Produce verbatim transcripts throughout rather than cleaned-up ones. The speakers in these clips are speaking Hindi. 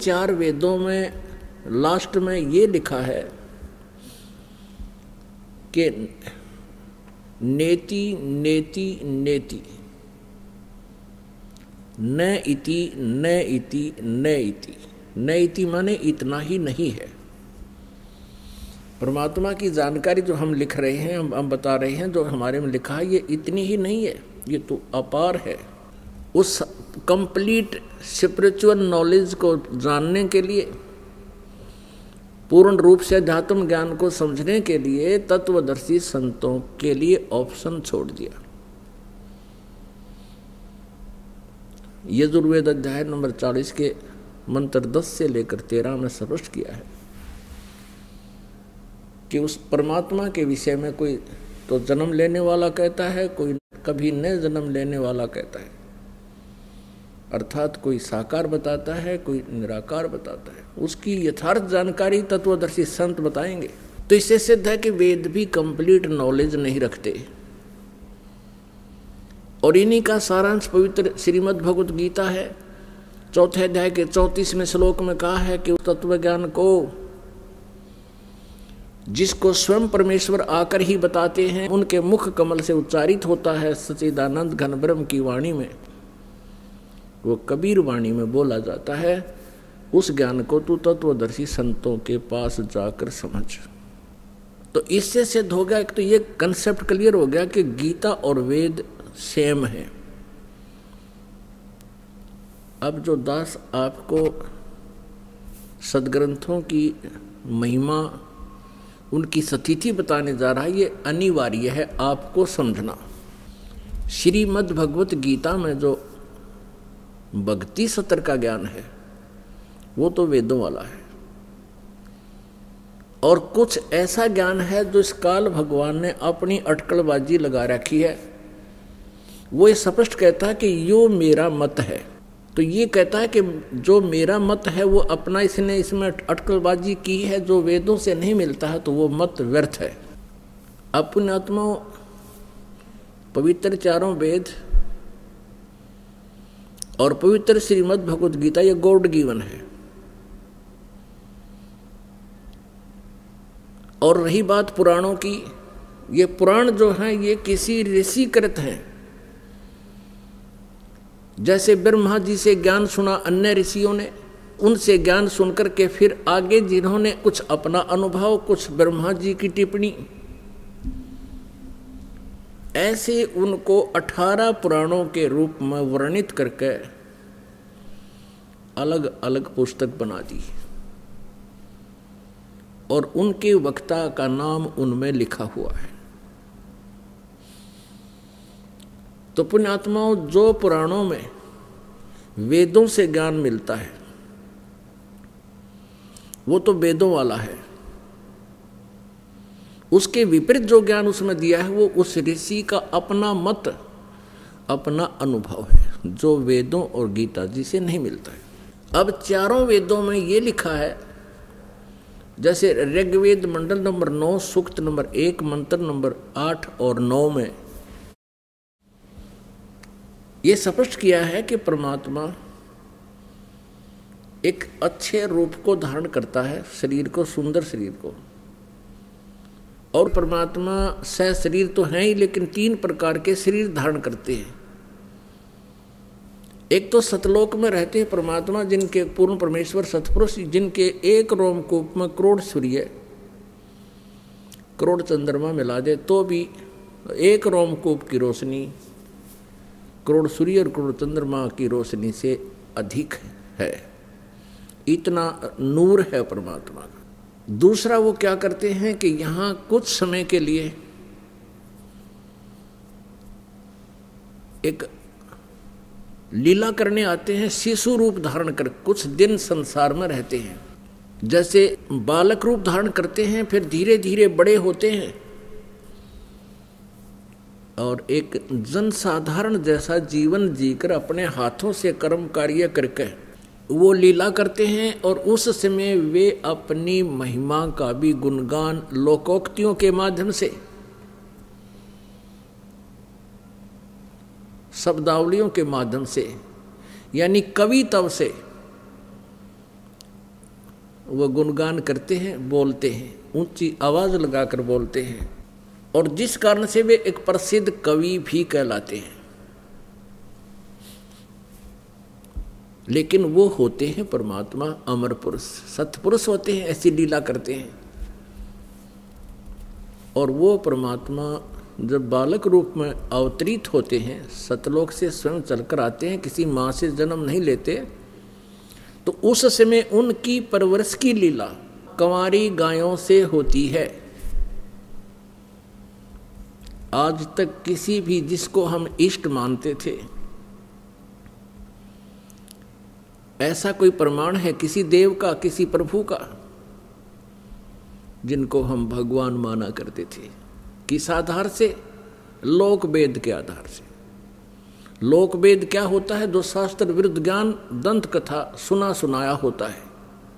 चार वेदों में लास्ट में ये लिखा है कि नेति नेति नेति, न इति न इति न इति। न इति माने इतना ही नहीं है। परमात्मा की जानकारी जो हम लिख रहे हैं, हम, हम बता रहे हैं, जो हमारे में लिखा है, ये इतनी ही नहीं है, ये तो अपार है। उस कंप्लीट स्पिरिचुअल नॉलेज को जानने के लिए, पूर्ण रूप से अध्यात्म ज्ञान को समझने के लिए तत्वदर्शी संतों के लिए ऑप्शन छोड़ दिया। यजुर्वेद अध्याय नंबर चालीस के मंत्र दस से लेकर तेरह में स्पष्ट किया है कि उस परमात्मा के विषय में कोई तो जन्म लेने वाला कहता है, कोई कभी न जन्म लेने वाला कहता है। अर्थात कोई साकार बताता है, कोई निराकार बताता है। उसकी यथार्थ जानकारी तत्वदर्शी संत बताएंगे। तो इससे सिद्ध है कि वेद भी कंप्लीट नॉलेज नहीं रखते। और इन्हीं का सारांश पवित्र श्रीमद् भगवत गीता है। चौथे अध्याय के चौंतीसवें श्लोक में कहा है कि तत्व ज्ञान को जिसको स्वयं परमेश्वर आकर ही बताते हैं, उनके मुख कमल से उच्चारित होता है सच्चिदानंद घन ब्रह्म की वाणी में, वो कबीर वाणी में बोला जाता है। उस ज्ञान को तू तत्वदर्शी संतों के पास जाकर समझ। तो इससे सिद्ध हो गया, एक तो ये कंसेप्ट क्लियर हो गया कि गीता और वेद सेम है। अब जो दास आपको सदग्रंथों की महिमा, उनकी स्थिति बताने जा रहा है, ये अनिवार्य है आपको समझना। श्रीमद् भगवत गीता में जो भक्ति सत्र का ज्ञान है वो तो वेदों वाला है, और कुछ ऐसा ज्ञान है जो इस काल भगवान ने अपनी अटकलबाजी लगा रखी है। वो ये स्पष्ट कहता है कि यो मेरा मत है। तो ये कहता है कि जो मेरा मत है वो अपना इसने इसमें अटकलबाजी की है, जो वेदों से नहीं मिलता है तो वो मत व्यर्थ है। अपने आत्मा पवित्र चारों वेद और पवित्र श्रीमद् भगवत गीता ये गॉड गिवन है। और रही बात पुराणों की, ये पुराण जो हैं ये किसी ऋषिकृत हैं। जैसे ब्रह्मा जी से ज्ञान सुना अन्य ऋषियों ने, उनसे ज्ञान सुनकर के फिर आगे जिन्होंने कुछ अपना अनुभव, कुछ ब्रह्मा जी की टिप्पणी, ऐसे उनको अठारह पुराणों के रूप में वर्णित करके अलग अलग पुस्तक बना दी, और उनके वक्ता का नाम उनमें लिखा हुआ है। तो पुण्यात्माओं, जो पुराणों में वेदों से ज्ञान मिलता है वो तो वेदों वाला है। उसके विपरीत जो ज्ञान उसमें दिया है वो उस ऋषि का अपना मत, अपना अनुभव है, जो वेदों और गीता जी से नहीं मिलता है। अब चारों वेदों में ये लिखा है, जैसे ऋग्वेद मंडल नंबर नौ, सूक्त नंबर एक, मंत्र नंबर आठ और नौ में ये स्पष्ट किया है कि परमात्मा एक अच्छे रूप को धारण करता है, शरीर को, सुंदर शरीर को। और परमात्मा सह शरीर तो हैं ही, लेकिन तीन प्रकार के शरीर धारण करते हैं। एक तो सतलोक में रहते हैं परमात्मा, जिनके पूर्ण परमेश्वर सतपुरुष, जिनके एक रोमकूप में करोड़ सूर्य, करोड़ चंद्रमा मिला दे तो भी एक रोमकूप की रोशनी करोड़ सूर्य और करोड़ चंद्रमा की रोशनी से अधिक है। इतना नूर है परमात्मा का। दूसरा वो क्या करते हैं कि यहाँ कुछ समय के लिए एक लीला करने आते हैं, शिशु रूप धारण कर कुछ दिन संसार में रहते हैं। जैसे बालक रूप धारण करते हैं, फिर धीरे धीरे बड़े होते हैं और एक जनसाधारण जैसा जीवन जीकर अपने हाथों से कर्म कार्य करके वो लीला करते हैं। और उस समय वे अपनी महिमा का भी गुणगान लोकोक्तियों के माध्यम से, शब्दावलियों के माध्यम से, यानी कविताओं से वो गुणगान करते हैं, बोलते हैं, ऊंची आवाज लगाकर बोलते हैं, और जिस कारण से वे एक प्रसिद्ध कवि भी कहलाते हैं। लेकिन वो होते हैं परमात्मा अमर पुरुष, सतपुरुष होते हैं, ऐसी लीला करते हैं। और वो परमात्मा जब बालक रूप में अवतरित होते हैं, सतलोक से स्वयं चलकर आते हैं, किसी माँ से जन्म नहीं लेते, तो उस समय उनकी परवरिश की लीला कंवारी गायों से होती है। आज तक किसी भी जिसको हम इष्ट मानते थे, ऐसा कोई प्रमाण है किसी देव का, किसी प्रभु का, जिनको हम भगवान माना करते थे? किस आधार से? लोक वेद के आधार से। लोक वेद क्या होता है? जो शास्त्र विरुद्ध ज्ञान दंत कथा सुना सुनाया होता है।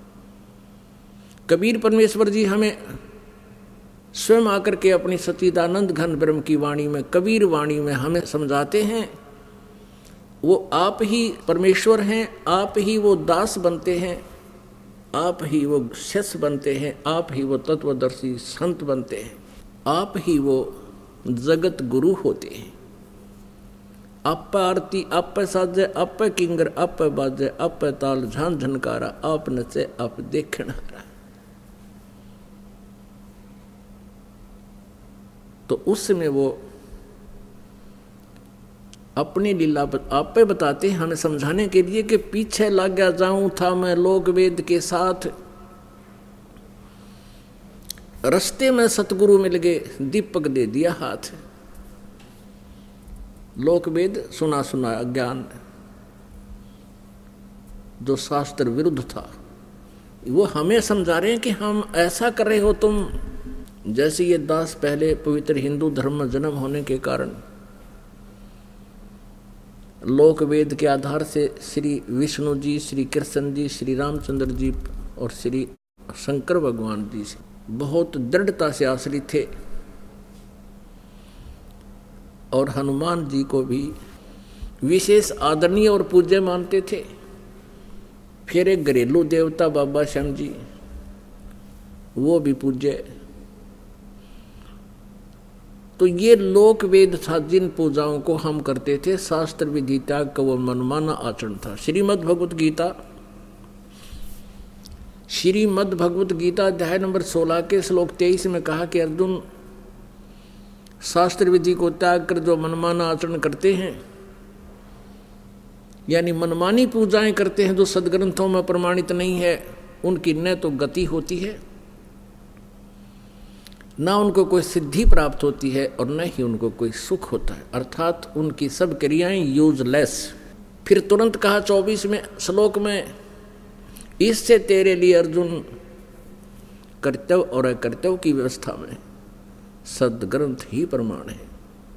कबीर परमेश्वर जी हमें स्वयं आकर के अपनी सच्चिदानंद घन ब्रह्म की वाणी में, कबीर वाणी में हमें समझाते हैं। वो आप ही परमेश्वर हैं, आप ही वो दास बनते हैं, आप ही वो शिष्य बनते हैं, आप ही वो तत्वदर्शी संत बनते हैं, आप ही वो जगत गुरु होते हैं। आप आरती आप साजे, आप किंगर आप बाजे, आप ताल झान झनकारा, आप नचे आप देखण हारा। तो उसमें वो अपनी लीला आप पे बताते हैं हमें समझाने के लिए कि पीछे लग गया जाऊं था मैं लोक वेद के साथ, रास्ते में सतगुरु मिल गए, दीपक दे दिया हाथ। लोक वेद सुना सुनाया ज्ञान जो शास्त्र विरुद्ध था, वो हमें समझा रहे हैं कि हम ऐसा कर रहे हो तुम। जैसे ये दास पहले पवित्र हिंदू धर्म में जन्म होने के कारण लोक वेद के आधार से श्री विष्णु जी, श्री कृष्ण जी, श्री रामचंद्र जी और श्री शंकर भगवान जी से बहुत दृढ़ता से आश्रित थे, और हनुमान जी को भी विशेष आदरणीय और पूज्य मानते थे। फिर एक घरेलू देवता बाबा श्याम जी, वो भी पूज्य। तो ये लोक वेद था जिन पूजाओं को हम करते थे। शास्त्र विधि त्याग का वो मनमाना आचरण था। श्रीमद् भगवत गीता श्रीमद् भगवत गीता अध्याय नंबर सोलह के श्लोक तेईस में कहा कि अर्जुन, शास्त्र विधि को त्याग कर जो मनमाना आचरण करते हैं, यानी मनमानी पूजाएं करते हैं जो सदग्रंथों में प्रमाणित नहीं है, उनकी न तो गति होती है, ना उनको कोई सिद्धि प्राप्त होती है, और न ही उनको कोई सुख होता है, अर्थात उनकी सब क्रियाएं यूजलेस। फिर तुरंत कहा चौबीसवें श्लोक में, इससे तेरे लिए अर्जुन कर्तव्य और अकर्तव्य की व्यवस्था में सदग्रंथ ही प्रमाण है।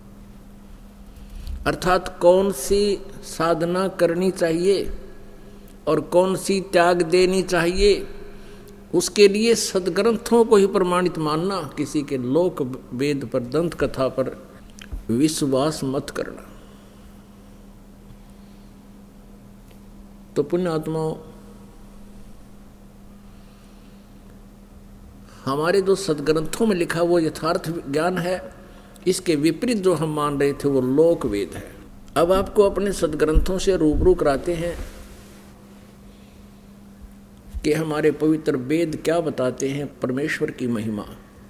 अर्थात कौन सी साधना करनी चाहिए और कौन सी त्याग देनी चाहिए, उसके लिए सदग्रंथों को ही प्रमाणित मानना, किसी के लोक वेद पर, दंत कथा पर विश्वास मत करना। तो पुण्यात्माओं, हमारे जो सदग्रंथों में लिखा वो यथार्थ ज्ञान है, इसके विपरीत जो हम मान रहे थे वो लोक वेद है। अब आपको अपने सदग्रंथों से रूबरू कराते हैं कि हमारे पवित्र वेद क्या बताते हैं परमेश्वर की महिमा,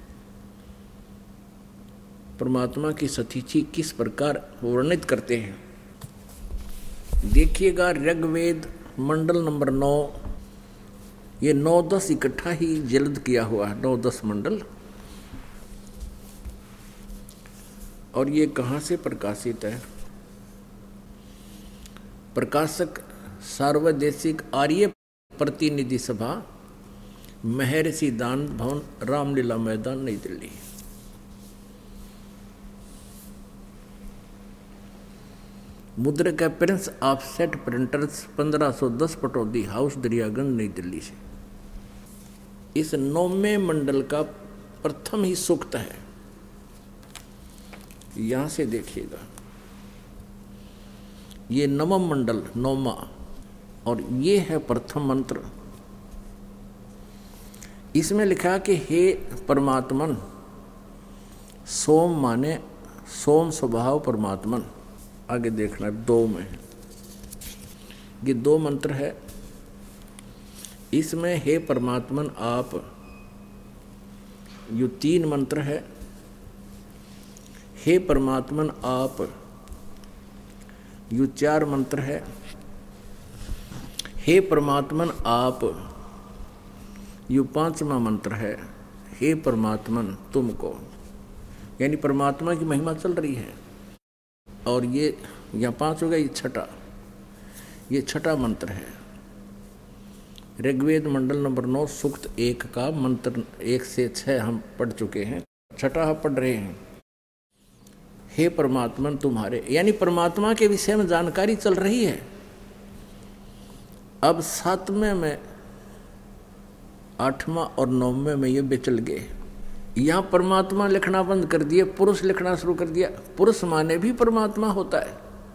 परमात्मा की सतीथि किस प्रकार वर्णित करते हैं। देखिएगा ऋग्वेद मंडल नंबर नौ, ये नौ दस इकट्ठा ही जल्द किया हुआ है, नौ दस मंडल। और ये कहाँ से प्रकाशित है? प्रकाशक सार्वदेशिक आर्य प्रतिनिधि सभा, महर्षि दान भवन, रामलीला मैदान, नई दिल्ली। मुद्रक है प्रिंस ऑफसेट प्रिंटर्स, पंद्रह सौ दस पटौदी हाउस, दरियागंज, नई दिल्ली से। इस नौवें मंडल का प्रथम ही सूक्त है, यहां से देखिएगा, ये नवम मंडल नौमा, और ये है प्रथम मंत्र। इसमें लिखा कि हे परमात्मन, सोम माने सोम स्वभाव परमात्मन। आगे देखना दो में, ये दो मंत्र है। इसमें हे परमात्मन आप, यो तीन मंत्र है। हे परमात्मन आप, यो चार मंत्र है। हे परमात्मन आप, यो पांचवा मंत्र है। हे परमात्मन तुमको, यानी परमात्मा की महिमा चल रही है। और ये यहाँ पांच हो गया, ये छठा, ये छठा मंत्र है। ऋग्वेद मंडल नंबर नौ सूक्त एक का मंत्र एक से छः हम पढ़ चुके हैं, छठा हम पढ़ रहे हैं। हे परमात्मन तुम्हारे, यानी परमात्मा के विषय में जानकारी चल रही है। अब सातवें में, आठवां और नौवें में ये बेचल गए। यहाँ परमात्मा लिखना बंद कर दिए, पुरुष लिखना शुरू कर दिया। पुरुष माने भी परमात्मा होता है।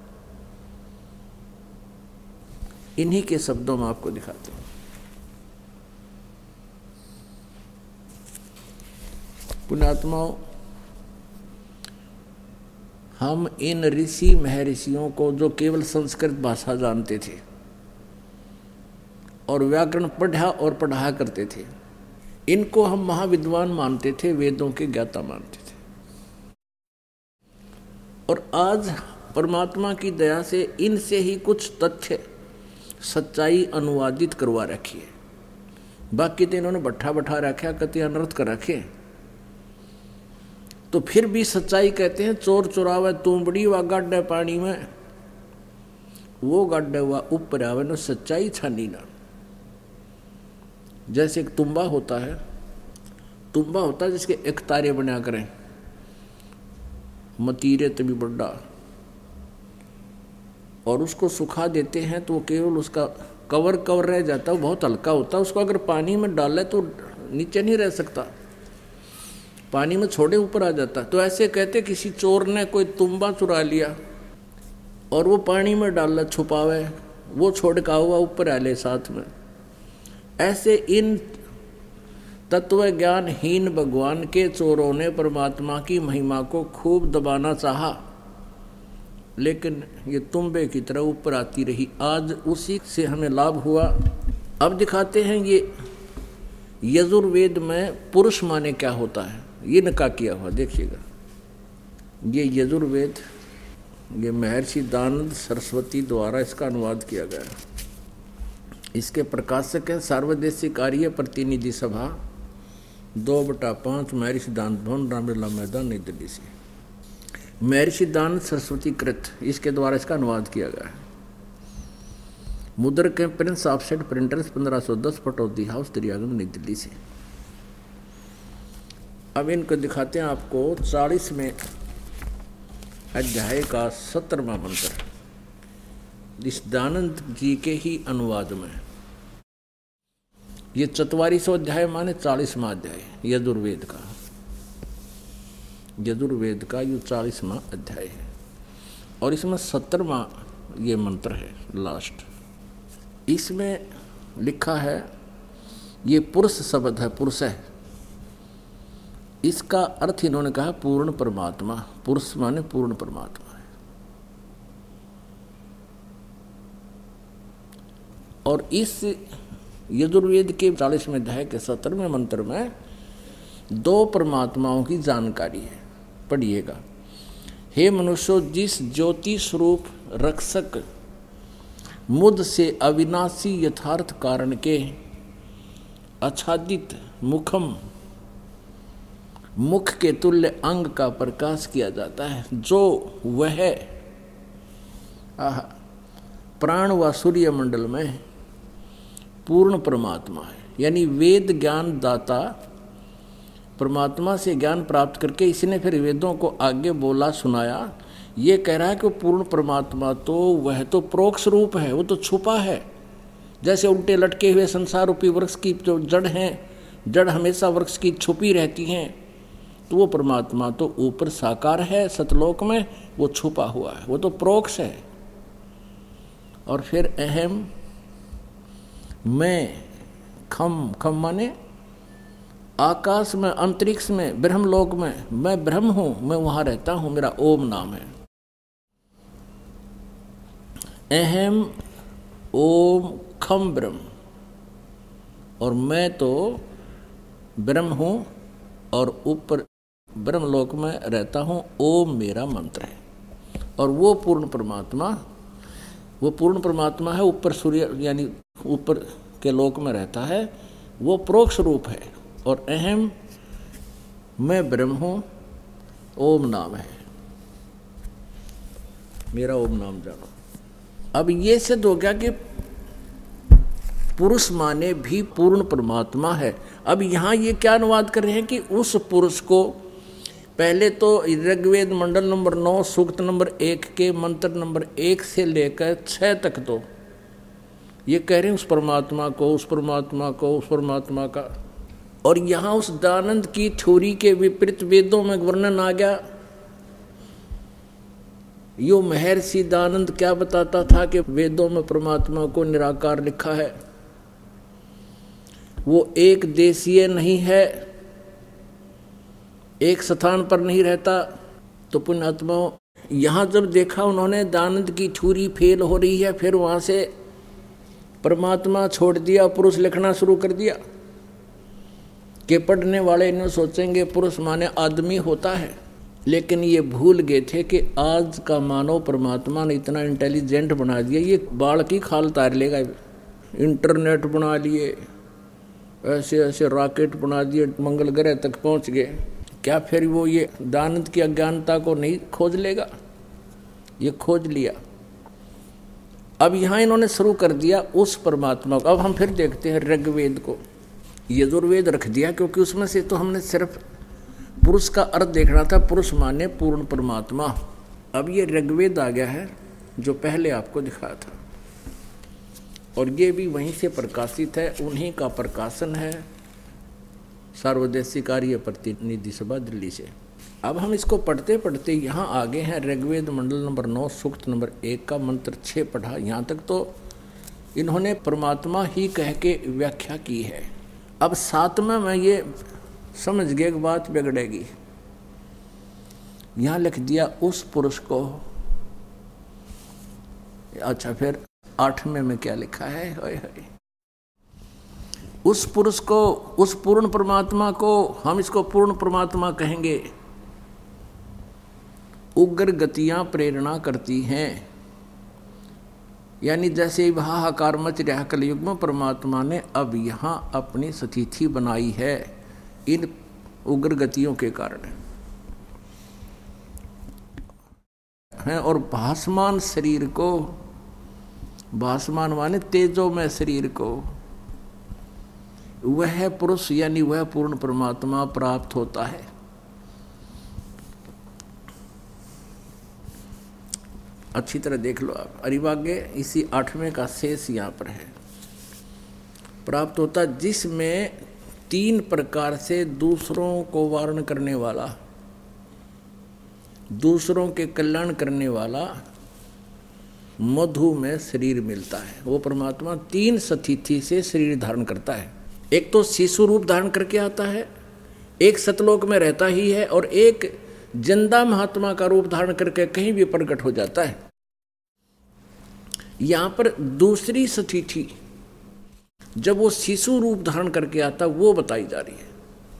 इन्हीं के शब्दों में आपको दिखाते हैं। पुण्यात्माओं, हम इन ऋषि महर्षियों को, जो केवल संस्कृत भाषा जानते थे और व्याकरण पढ़ा और पढ़ाया करते थे, इनको हम महाविद्वान मानते थे, वेदों के ज्ञाता मानते थे। और आज परमात्मा की दया से इनसे ही कुछ तथ्य, सच्चाई अनुवादित करवा रखी है। बाकी तो इन्होंने बैठा बैठा रखा, कति अनर्थ कर रखे। तो फिर भी सच्चाई कहते हैं। चोर चुरावे तुमबड़ी व गाड्डे पानी में, वो गाड्डे हुआ ऊपर आवे न सच्चाई छानी ना। जैसे एक तुम्बा होता है, तुम्बा होता है जिसके एक तारे बना करें, मतीरे तभी बड्डा, और उसको सुखा देते हैं तो केवल उसका कवर कवर रह जाता है, बहुत हल्का होता है। उसको अगर पानी में डाले तो नीचे नहीं रह सकता, पानी में छोड़े ऊपर आ जाता। तो ऐसे कहते किसी चोर ने कोई तुम्बा चुरा लिया और वो पानी में डाल छुपावे, वो छोड़ का हुआ ऊपर आ ले साथ में। ऐसे इन तत्व ज्ञानहीन भगवान के चोरों ने परमात्मा की महिमा को खूब दबाना चाहा, लेकिन ये तुम्बे की तरह ऊपर आती रही। आज उसी से हमें लाभ हुआ। अब दिखाते हैं ये यजुर्वेद में पुरुष माने क्या होता है, ये नका किया हुआ देखिएगा। ये यजुर्वेद, ये महर्षि दयानंद सरस्वती द्वारा इसका अनुवाद किया गया है। इसके प्रकाशक हैं सार्वदेशिक आर्य प्रतिनिधि सभा, दो बटा पाँच, महर्षि दयानंद भवन, रामलीला मैदान, नई दिल्ली से। महर्षि दयानंद सरस्वती कृत, इसके द्वारा इसका अनुवाद किया गया है। मुद्रक के प्रिंस ऑफसेट प्रिंटर्स, पंद्रह सौ दस, पटौदी हाउस, दरियागंज, नई दिल्ली से। अब इनको दिखाते हैं आपको चालीसवें अध्याय का सत्रहवां मंत्र, इस दयानंद जी के ही अनुवाद में। ये चतवालीसवां अध्याय माने चालीसवां अध्याय यजुर्वेद का, यजुर्वेद का ये चालीसवां अध्याय है और इसमें सत्तरवां ये मंत्र है लास्ट। इसमें लिखा है, ये पुरुष शब्द है, पुरुष है। इसका अर्थ इन्होंने कहा पूर्ण परमात्मा। पुरुष माने पूर्ण परमात्मा है। और इस यजुर्वेद के चालीसवें अध्याय के सत्तरवें मंत्र में दो परमात्माओं की जानकारी है, पढ़िएगा। हे मनुष्यों, जिस ज्योति स्वरूप रक्षक मुद से अविनाशी यथार्थ कारण के आच्छादित मुखम, मुख के तुल्य अंग का प्रकाश किया जाता है, जो वह प्राण व सूर्य मंडल में पूर्ण परमात्मा है। यानी वेद ज्ञान दाता परमात्मा से ज्ञान प्राप्त करके इसने फिर वेदों को आगे बोला, सुनाया। ये कह रहा है कि पूर्ण परमात्मा तो वह तो प्रोक्ष रूप है, वो तो छुपा है। जैसे उल्टे लटके हुए संसार रूपी वृक्ष की जो जड़ हैं, जड़ हमेशा वृक्ष की छुपी रहती हैं, तो वो परमात्मा तो ऊपर साकार है सतलोक में, वो छुपा हुआ है, वो तो प्रोक्ष है। और फिर अहम मैं, खम, खम माने आकाश में, अंतरिक्ष में, ब्रह्मलोक में मैं ब्रह्म हूं, मैं वहां रहता हूं, मेरा ओम नाम है। अहम ओम खम ब्रह्म, और मैं तो ब्रह्म हूं और ऊपर ब्रह्मलोक में रहता हूं, ओम मेरा मंत्र है। और वो पूर्ण परमात्मा, वो पूर्ण परमात्मा है, ऊपर सूर्य यानी ऊपर के लोक में रहता है, वो प्रोक्ष रूप है। और अहम मैं ब्रह्म हूं, ओम नाम है मेरा, ओम नाम जानो। अब ये सिद्ध हो गया कि पुरुष माने भी पूर्ण परमात्मा है। अब यहां ये क्या अनुवाद कर रहे हैं कि उस पुरुष को, पहले तो ऋग्वेद मंडल नंबर नौ सूक्त नंबर एक के मंत्र नंबर एक से लेकर छह तक तो ये कह रहे हैं उस परमात्मा को, उस परमात्मा को, उस परमात्मा का। और यहां उस दानंद की थ्योरी के विपरीत वेदों में वर्णन आ गया। यो महर्षि दानंद क्या बताता था कि वेदों में परमात्मा को निराकार लिखा है, वो एक देशीय नहीं है, एक स्थान पर नहीं रहता। तो पुण्यात्माओं, यहां जब देखा उन्होंने दानंद की थ्योरी फेल हो रही है, फिर वहां से परमात्मा छोड़ दिया, पुरुष लिखना शुरू कर दिया कि पढ़ने वाले इन्हें सोचेंगे पुरुष माने आदमी होता है। लेकिन ये भूल गए थे कि आज का मानव परमात्मा ने इतना इंटेलिजेंट बना दिया, ये बाल की खाल तार लेगा। इंटरनेट बना लिए, ऐसे ऐसे रॉकेट बना दिए, मंगल ग्रह तक पहुंच गए। क्या फिर वो ये दानंद की अज्ञानता को नहीं खोज लेगा? ये खोज लिया। अब यहाँ इन्होंने शुरू कर दिया उस परमात्मा को। अब हम फिर देखते हैं ऋग्वेद को, यजुर्वेद रख दिया, क्योंकि उसमें से तो हमने सिर्फ पुरुष का अर्थ देखना था, पुरुष माने पूर्ण परमात्मा। अब ये ऋग्वेद आ गया है जो पहले आपको दिखाया था, और ये भी वहीं से प्रकाशित है, उन्हीं का प्रकाशन है, सार्वदेशिक कार्य प्रतिनिधि सभा दिल्ली से। अब हम इसको पढ़ते पढ़ते यहाँ आगे हैं ऋग्वेद मंडल नंबर नौ सूक्त नंबर एक का मंत्र छः पढ़ा। यहाँ तक तो इन्होंने परमात्मा ही कह के व्याख्या की है। अब सातवें में ये समझ गए कि बात बिगड़ेगी, यहाँ लिख दिया उस पुरुष को। अच्छा, फिर आठवें में क्या लिखा है? होय होय, उस पुरुष को, उस पूर्ण परमात्मा को, हम इसको पूर्ण परमात्मा कहेंगे, उग्र गतियां प्रेरणा करती हैं। यानी जैसे हाहाकार मच रहा कलयुग में, परमात्मा ने अब यहाँ अपनी स्थिति बनाई है इन उग्र गतियों के कारण है। और भासमान शरीर को, भासमान माने तेजो में शरीर को, वह पुरुष यानी वह पूर्ण परमात्मा प्राप्त होता है। अच्छी तरह देख लो आप, अरिवाग्य इसी आठवें का शेष यहाँ पर है। प्राप्त होता जिसमें तीन प्रकार से दूसरों को वारण करने वाला, दूसरों के कल्याण करने वाला मधु में शरीर मिलता है। वो परमात्मा तीन स्थिति से शरीर धारण करता है। एक तो शिशु रूप धारण करके आता है, एक सतलोक में रहता ही है, और एक जिंदा महात्मा का रूप धारण करके कहीं भी प्रकट हो जाता है। यहां पर दूसरी स्थिति जब वो शिशु रूप धारण करके आता, वो बताई जा रही है।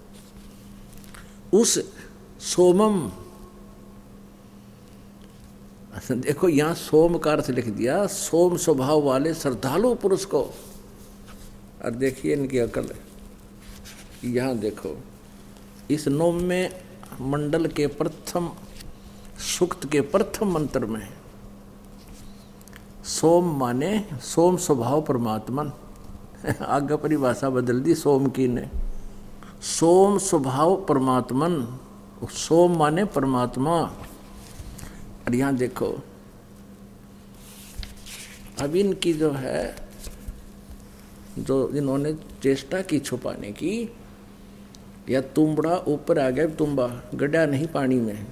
उस सोमम, देखो यहां सोम का अर्थ लिख दिया, सोम स्वभाव वाले श्रद्धालु पुरुष को। और देखिए इनकी अकल, यहां देखो इस नौवें मंडल के प्रथम सूक्त के प्रथम मंत्र में सोम माने सोम स्वभाव परमात्मन, आगे परिभाषा बदल दी सोम की ने, सोम स्वभाव परमात्मन, सोम माने परमात्मा। और यहाँ देखो अब इनकी जो है, जो इन्होंने चेष्टा की छुपाने की, या तुम्बड़ा ऊपर आ गया, तुम्बा गड्ढा नहीं पानी में,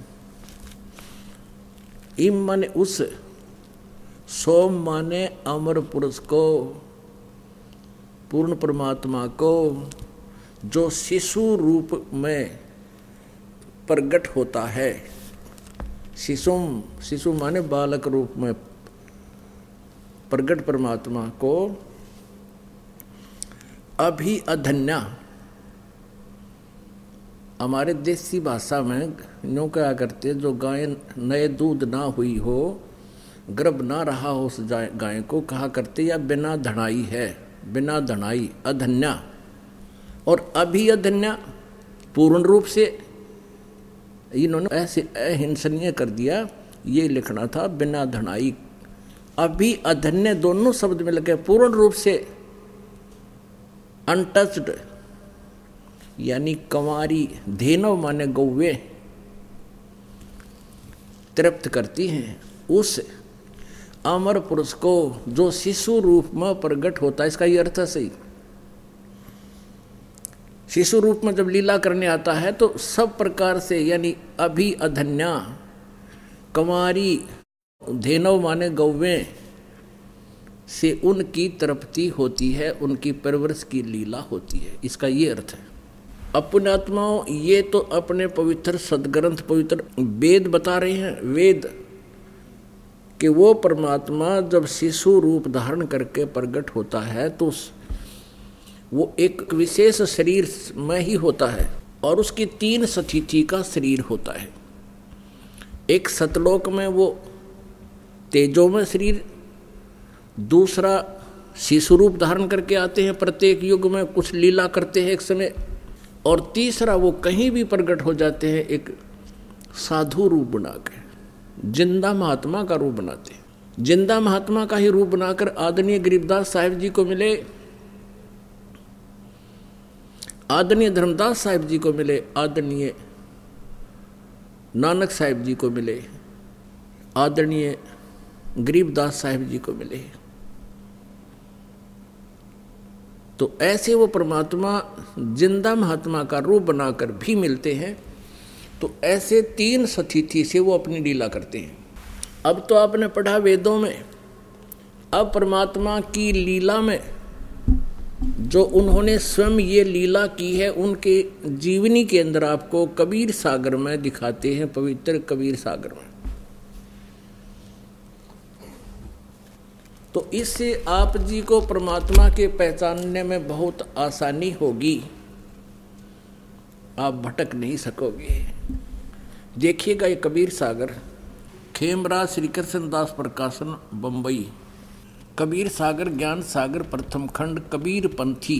इम माने उस, सोम माने अमर पुरुष को, पूर्ण परमात्मा को, जो शिशु रूप में प्रकट होता है। शिशुम, शिशु माने बालक रूप में प्रकट परमात्मा को अभी अधन्या, हमारे देसी भाषा में यूँ क्या करते, जो गाय नए दूध ना हुई हो, गर्भ ना रहा हो उस गाय को, कहा करते या बिना धनाई है, बिना धनाई, अधन्या। और अभी अधन्या पूर्ण रूप से, इन्होंने ऐसे अहिंसनीय कर दिया, ये लिखना था बिना धनाई। अभी अधन्य दोनों शब्द मिल गए, पूर्ण रूप से अनटच्ड यानी कंवारी, धेनव माने गौवे, तृप्त करती हैं उस अमर पुरुष को जो शिशु रूप में प्रकट होता है। इसका ये अर्थ है सही। शिशु रूप में जब लीला करने आता है तो सब प्रकार से, यानी अभी अधन्या, कंवारी, धेनव माने गौवे से उनकी तृप्ति होती है, उनकी परवरिश की लीला होती है। इसका ये अर्थ है। अपने आत्माओं, ये तो अपने पवित्र सदग्रंथ, पवित्र वेद बता रहे हैं, वेद कि वो परमात्मा जब शिशु रूप धारण करके प्रकट होता है तो वो एक विशेष शरीर में ही होता है और उसकी तीन स्थिति का शरीर होता है। एक सतलोक में वो तेजो में शरीर, दूसरा शिशु रूप धारण करके आते हैं, प्रत्येक युग में कुछ लीला करते हैं एक समय, और तीसरा वो कहीं भी प्रकट हो जाते हैं एक साधु रूप बना के, जिंदा महात्मा का रूप बनाते हैं। जिंदा महात्मा का ही रूप बनाकर आदरणीय गरीबदास साहिब जी को मिले, आदरणीय धर्मदास साहिब जी को मिले, आदरणीय नानक साहिब जी को मिले, आदरणीय गरीबदास साहिब जी को मिले। तो ऐसे वो परमात्मा जिंदा महात्मा का रूप बनाकर भी मिलते हैं। तो ऐसे तीन स्थिति से वो अपनी लीला करते हैं। अब तो आपने पढ़ा वेदों में, अब परमात्मा की लीला में जो उन्होंने स्वयं ये लीला की है, उनके जीवनी के अंदर आपको कबीर सागर में दिखाते हैं, पवित्र कबीर सागर में। तो इससे आप जी को परमात्मा के पहचानने में बहुत आसानी होगी, आप भटक नहीं सकोगे। देखिएगा ये कबीर सागर, खेमराज श्री कृष्ण दास प्रकाशन, बम्बई। कबीर सागर ज्ञान सागर प्रथम खंड, कबीर पंथी,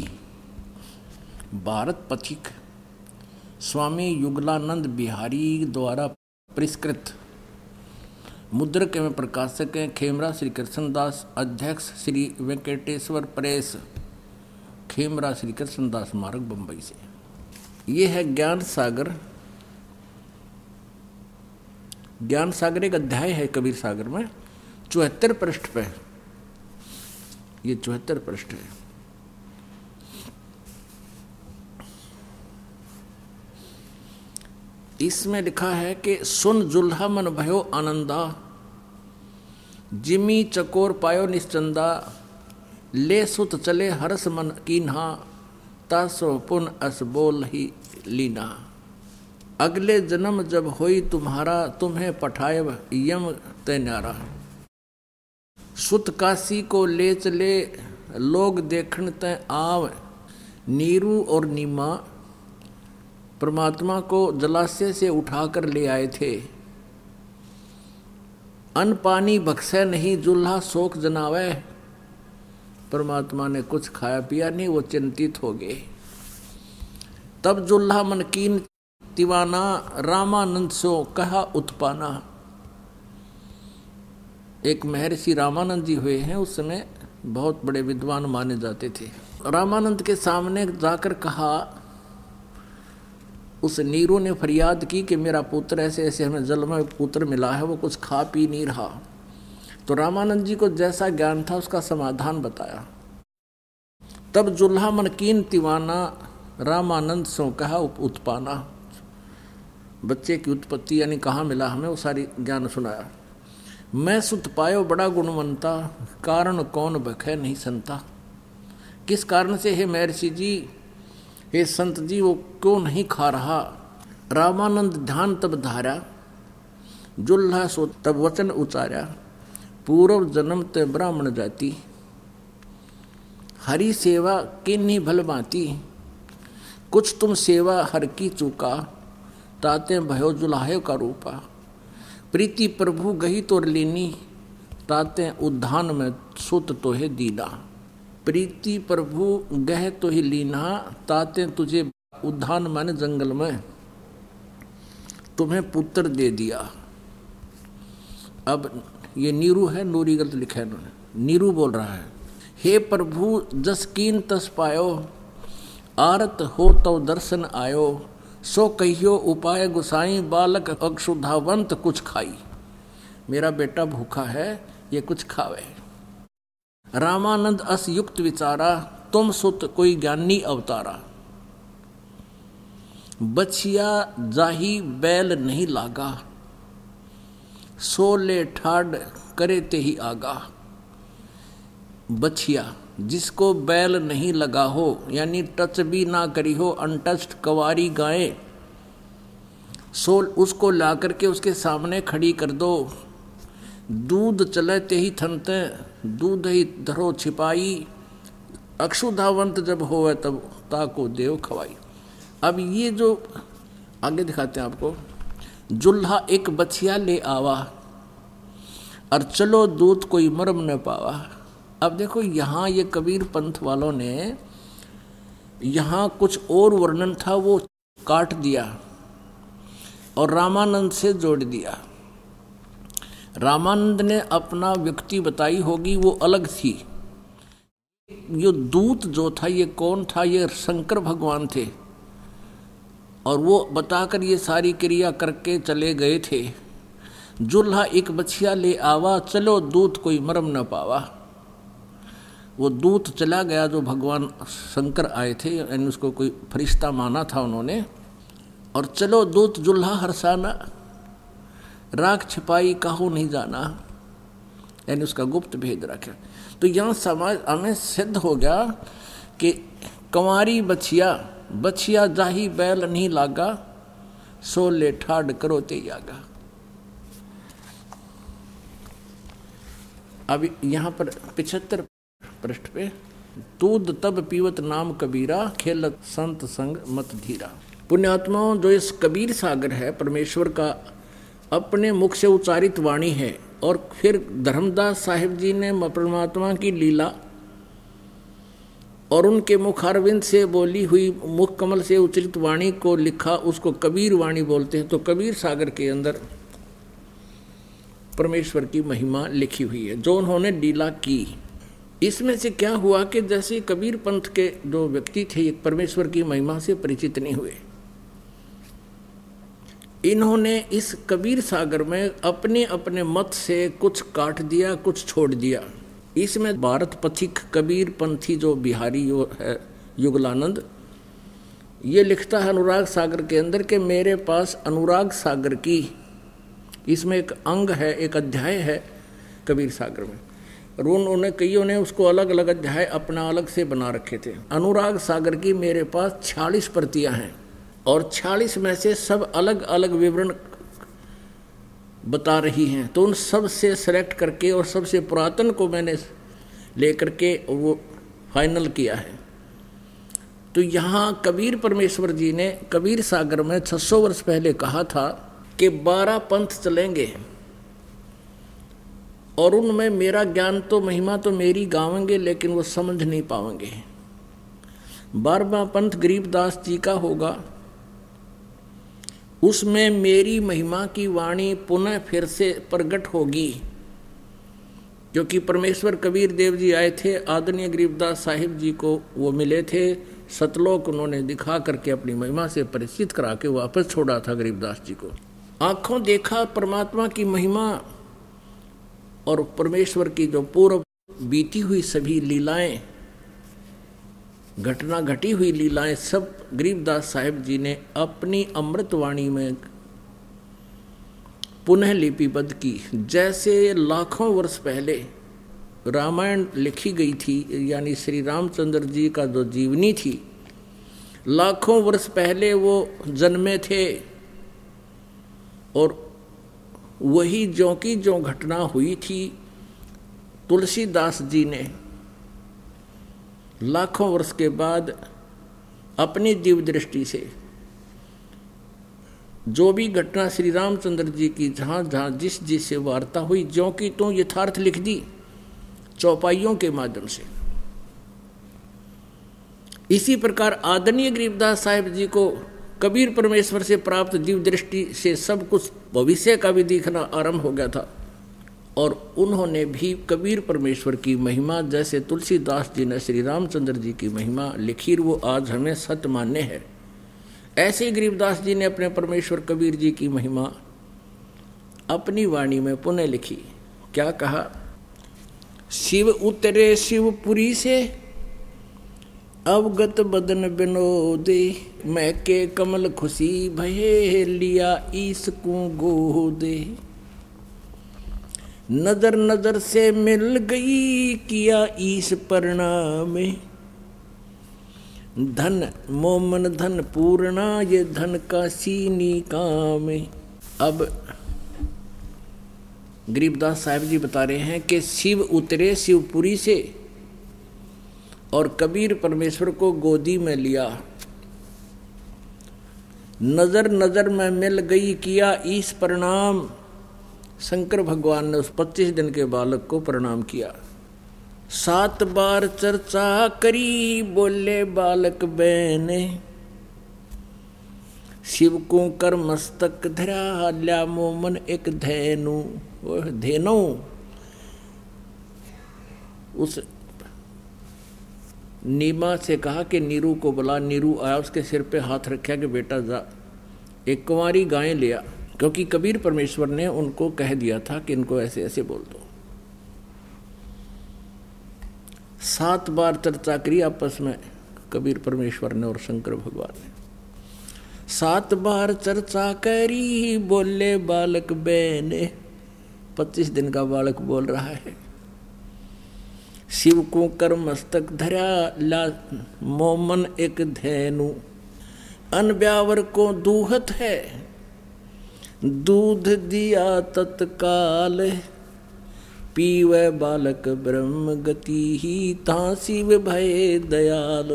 भारत पथिक, स्वामी युगलानंद बिहारी द्वारा परिष्कृत। मुद्रक एवं प्रकाशक हैं खेमराज श्री कृष्णदास, अध्यक्ष श्री वेंकटेश्वर प्रेस, खेमराज श्री कृष्णदास मार्ग, बम्बई से। ये है ज्ञान सागर। ज्ञान सागर एक अध्याय है कबीर सागर में, चौहत्तर पृष्ठ पे, ये चौहत्तर पृष्ठ है। इसमें लिखा है कि सुन जुल्हा मन भयो आनंदा, जिमी चकोर पायो निश्चंदा, ले सुत चले हरस मन कीन्हा, तासो पुन अस बोल ही लीना। अगले जन्म जब होई तुम्हारा, तुम्हें पठायब यम ते न्यारा। सुत काशी को ले चले लोग देखण तय आव, नीरू और नीमा परमात्मा को जलाशय से उठाकर ले आए थे। अन्न पानी बख्शे नहीं, जुल्हा शोक जनावे। परमात्मा ने कुछ खाया पिया नहीं, वो चिंतित हो गए। तब जुल्हा मन कीन तिवाना, रामानंद सो कहा उत्पाना। एक महर्षि रामानंद जी हुए हैं, उस समय बहुत बड़े विद्वान माने जाते थे। रामानंद के सामने जाकर कहा, उस नीरू ने फरियाद की कि मेरा पुत्र ऐसे ऐसे हमें जल में पुत्र मिला है, वो कुछ खा पी नहीं रहा। तो रामानंद जी को जैसा ज्ञान था उसका समाधान बताया। तब जुल्हा मन कीन तिवाना, रामानंद सो कहा उत्पाना। बच्चे की उत्पत्ति यानी कहाँ मिला हमें, वो सारी ज्ञान सुनाया। मैं सुत पायो बड़ा गुणवंता, कारण कौन बखे नहीं संता। किस कारण से हे महर्षि जी, हे संत जी वो क्यों नहीं खा रहा। रामानंद ध्यान तब धारा, जुल्हा सो तब वचन उचारा, पूर्व जन्म ते ब्राह्मण जाति, हरि सेवा किन्हीं भल भांति, कुछ तुम सेवा हर की चूका, ताते भयो जुलाहे का रूपा, प्रीति प्रभु गही तोर लीनी, ताते उद्धान में सुत तोहे दीना। प्रीति प्रभु गह तो ही लीना, ताते तुझे उद्धान माने जंगल में तुम्हें पुत्र दे दिया। अब ये नीरू है, नूरी गलत लिखा है इन्होंने, नीरू बोल रहा है। हे प्रभु जस कीन तस पायो, आरत हो तो दर्शन आयो, सो कहियो उपाय गुसाई, बालक अक्षुधावंत कुछ खाई। मेरा बेटा भूखा है, ये कुछ खावे। रामानंद अस युक्त विचारा, तुम सुत कोई ज्ञानी अवतारा। बछिया जाही बैल नहीं लागा, सोले ठाड करे ते ही आगा। बछिया जिसको बैल नहीं लगा हो, यानी टच भी ना करी हो, अनटच्ड कवारी गाय, सो उसको ला करके उसके सामने खड़ी कर दो। दूध चले ते ही थनते, दूध ही धरो छिपाई, अक्षुधावंत जब होवे तब ताको देव खवाई। अब ये जो आगे दिखाते हैं आपको, जुल्हा एक बछिया ले आवा, और चलो दूध कोई मरम न पावा। अब देखो यहाँ ये कबीर पंथ वालों ने यहाँ कुछ और वर्णन था वो काट दिया और रामानंद से जोड़ दिया। रामानंद ने अपना व्यक्ति बताई होगी, वो अलग थी। ये दूत जो था ये कौन था, ये शंकर भगवान थे, और वो बताकर ये सारी क्रिया करके चले गए थे। जुल्हा एक बछिया ले आवा, चलो दूत कोई मरम न पावा। वो दूत चला गया जो भगवान शंकर आए थे, यानी उसको कोई फरिश्ता माना था उन्होंने। और चलो दूत जुल्हा हरसाना, राख छिपाई काहू नहीं जाना, यानी उसका गुप्त भेद रखा। तो यहाँ समाज हमें सिद्ध हो गया कि कंवारी बछिया, बछिया जाही बैल नहीं लागा, सोले ठाड करो ते यागा। अब यहाँ पर पिछहत्तर पृष्ठ पे, दूध तब पीवत नाम कबीरा, खेलत संत संग मत धीरा। पुण्यात्माओं, जो इस कबीर सागर है परमेश्वर का अपने मुख से उच्चारित वाणी है, और फिर धर्मदास साहिब जी ने परमात्मा की लीला और उनके मुखारविंद से बोली हुई मुख कमल से उच्चरित वाणी को लिखा, उसको कबीर वाणी बोलते हैं। तो कबीर सागर के अंदर परमेश्वर की महिमा लिखी हुई है जो उन्होंने लीला की। इसमें से क्या हुआ कि जैसे कबीर पंथ के जो व्यक्ति थे परमेश्वर की महिमा से परिचित नहीं हुए, इन्होंने इस कबीर सागर में अपने अपने मत से कुछ काट दिया, कुछ छोड़ दिया। इसमें भारत पथिक कबीर पंथी जो बिहारी यो है युगलानंद, ये लिखता है अनुराग सागर के अंदर कि मेरे पास अनुराग सागर की, इसमें एक अंग है, एक अध्याय है कबीर सागर में, और उन्होंने कईयों ने उसको अलग अलग अध्याय अपना अलग से बना रखे थे। अनुराग सागर की मेरे पास छियालीस प्रतियां हैं, और छियालीस में से सब अलग अलग विवरण बता रही हैं। तो उन सब से सेलेक्ट करके और सबसे पुरातन को मैंने लेकर के वो फाइनल किया है। तो यहाँ कबीर परमेश्वर जी ने कबीर सागर में छह सौ वर्ष पहले कहा था कि बारह पंथ चलेंगे, और उनमें मेरा ज्ञान तो महिमा तो मेरी गावेंगे, लेकिन वो समझ नहीं पाएंगे। बारहवां पंथ गरीबदास जी का होगा, उसमें मेरी महिमा की वाणी पुनः फिर से प्रकट होगी, क्योंकि परमेश्वर कबीर देव जी आए थे, आदरणीय गरीबदास साहिब जी को वो मिले थे, सतलोक उन्होंने दिखा करके अपनी महिमा से परिचित करा के वापस छोड़ा था गरीबदास जी को। आंखों देखा परमात्मा की महिमा और परमेश्वर की जो पूर्व बीती हुई सभी लीलाएं, घटना घटी हुई लीलाएं सब गरीबदास साहिब जी ने अपनी अमृतवाणी में पुनः लिपिबद्ध की। जैसे लाखों वर्ष पहले रामायण लिखी गई थी, यानी श्री रामचंद्र जी का जो जीवनी थी, लाखों वर्ष पहले वो जन्मे थे और वही ज्यों की ज्यों घटना हुई थी, तुलसीदास जी ने लाखों वर्ष के बाद अपनी दिव्य दृष्टि से जो भी घटना श्री रामचंद्र जी की जहाँ जहाँ जिस जिस से वार्ता हुई, ज्यों की त्यों यथार्थ लिख दी चौपाइयों के माध्यम से। इसी प्रकार आदरणीय गरीबदास साहिब जी को कबीर परमेश्वर से प्राप्त दिव्य दृष्टि से सब कुछ भविष्य का भी दिखना आरंभ हो गया था, और उन्होंने भी कबीर परमेश्वर की महिमा जैसे तुलसीदास जी ने श्री रामचंद्र जी की महिमा लिखी, वो आज हमें सत्य मान्य है। ऐसे ही गरीबदास जी ने अपने परमेश्वर कबीर जी की महिमा अपनी वाणी में पुनः लिखी। क्या कहा? शिव उतरे शिवपुरी से अवगत बदन बिनोदे, मैं के कमल खुशी भये लिया ईस को गोदे। नजर नजर से मिल गई किया ईस प्रणाम, धन मोमन धन पूर्णा ये धन का सीनी काम। अब गरीबदास साहिब जी बता रहे हैं कि शिव उतरे शिवपुरी से और कबीर परमेश्वर को गोदी में लिया। नजर नजर में मिल गई किया ईश प्रणाम। शंकर भगवान ने उस पच्चीस दिन के बालक को प्रणाम किया। सात बार चर्चा करी बोले बालक बहने, शिव को कर मस्तक धरा ल्या मोमन एक धैनु। वह धेनु उस नीमा से कहा कि नीरू को बुला। नीरू आया, उसके सिर पे हाथ रखा कि बेटा जा एक कुंवारी गाय लिया, क्योंकि कबीर परमेश्वर ने उनको कह दिया था कि इनको ऐसे ऐसे बोल दो। सात बार चर्चा करी आपस में कबीर परमेश्वर ने और शंकर भगवान ने। सात बार चर्चा करी बोले बालक बहने। पच्चीस दिन का बालक बोल रहा है। शिव को कर मस्तक धरा ला मोमन एक धैनु, अन ब्यावर को दूहत है दूध दिया तत्काल। पीवे बालक ब्रह्म गति ही ता शिव भय दयाल।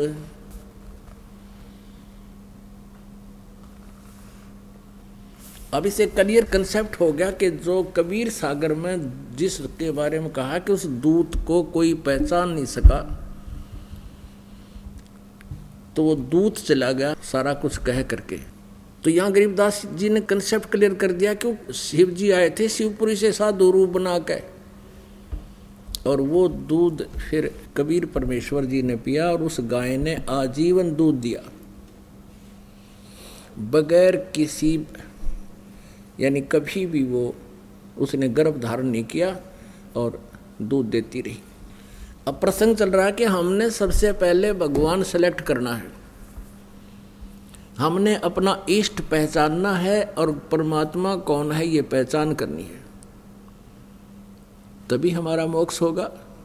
अब इसे क्लियर कंसेप्ट हो गया कि जो कबीर सागर में जिसके बारे में कहा कि उस दूत को कोई पहचान नहीं सका, तो वो दूत चला गया सारा कुछ कह करके। तो यहाँ गरीबदास जी ने कंसेप्ट क्लियर कर दिया कि शिव जी आए थे शिवपुरी से साधु रूप बना के, और वो दूध फिर कबीर परमेश्वर जी ने पिया और उस गाय ने आजीवन दूध दिया बगैर किसी, यानी कभी भी वो उसने गर्भ धारण नहीं किया और दूध देती रही। अब प्रसंग चल रहा है कि हमने सबसे पहले भगवान सेलेक्ट करना है, हमने अपना इष्ट पहचानना है और परमात्मा कौन है ये पहचान करनी है, तभी हमारा मोक्ष होगा।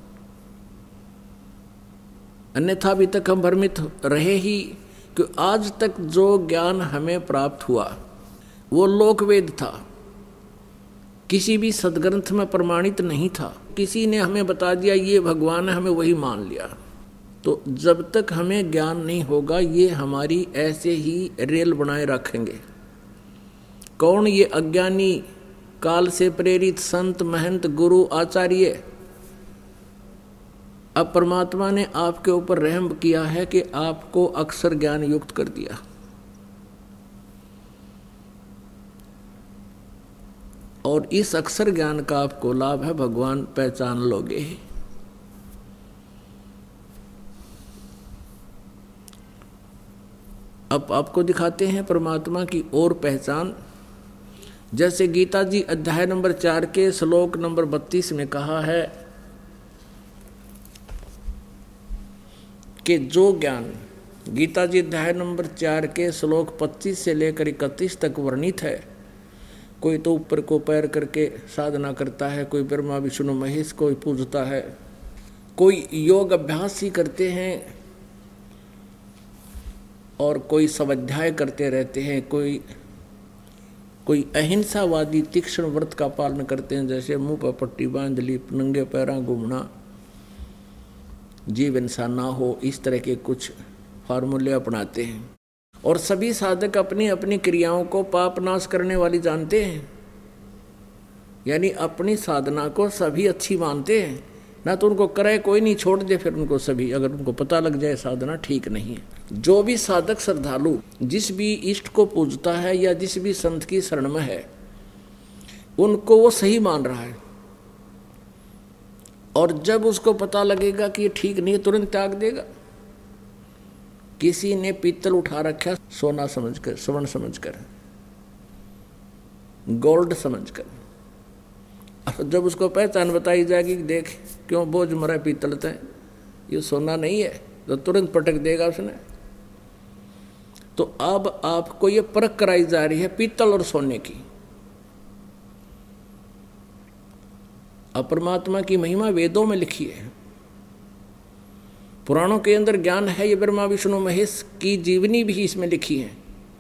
अन्यथा अभी तक हम भ्रमित रहे ही कि आज तक जो ज्ञान हमें प्राप्त हुआ वो लोकवेद था, किसी भी सदग्रंथ में प्रमाणित नहीं था। किसी ने हमें बता दिया ये भगवान है, हमें वही मान लिया। तो जब तक हमें ज्ञान नहीं होगा ये हमारी ऐसे ही रेल बनाए रखेंगे। कौन? ये अज्ञानी काल से प्रेरित संत महंत गुरु आचार्य। अब परमात्मा ने आपके ऊपर रहम किया है कि आपको अक्षर ज्ञान युक्त कर दिया, और इस अक्षर ज्ञान का आपको लाभ है, भगवान पहचान लोगे। अब आपको दिखाते हैं परमात्मा की और पहचान। जैसे गीता जी अध्याय नंबर चार के श्लोक नंबर बत्तीस में कहा है कि जो ज्ञान गीता जी अध्याय नंबर चार के श्लोक पच्चीस से लेकर इकतीस तक वर्णित है, कोई तो ऊपर को पैर करके साधना करता है, कोई ब्रह्मा विष्णु महेश को पूजता है, कोई योग अभ्यास ही करते हैं, और कोई स्वाध्याय करते रहते हैं, कोई कोई अहिंसावादी तीक्ष्ण व्रत का पालन करते हैं, जैसे मुंह पर पट्टी बांध ली, नंगे पैरों घूमना, जीव इंसान ना हो, इस तरह के कुछ फार्मूले अपनाते हैं। और सभी साधक अपनी अपनी क्रियाओं को पाप नाश करने वाली जानते हैं, यानी अपनी साधना को सभी अच्छी मानते हैं, ना तो उनको करे कोई नहीं, छोड़ दे फिर उनको सभी, अगर उनको पता लग जाए साधना ठीक नहीं है। जो भी साधक श्रद्धालु जिस भी इष्ट को पूजता है या जिस भी संत की शरण में है, उनको वो सही मान रहा है, और जब उसको पता लगेगा कि ये ठीक नहीं, तुरंत त्याग देगा। किसी ने पीतल उठा रखा सोना समझकर, स्वर्ण समझकर, गोल्ड समझकर, और जब उसको पहचान बताई जाएगी, देख क्यों बोझ मरा पीतल तय, ये सोना नहीं है, तो तुरंत पटक देगा उसने। तो अब आपको ये परख कराई जा रही है पीतल और सोने की। अपरमात्मा की महिमा वेदों में लिखी है, पुराणों के अंदर ज्ञान है, ये ब्रह्मा विष्णु महेश की जीवनी भी इसमें लिखी है।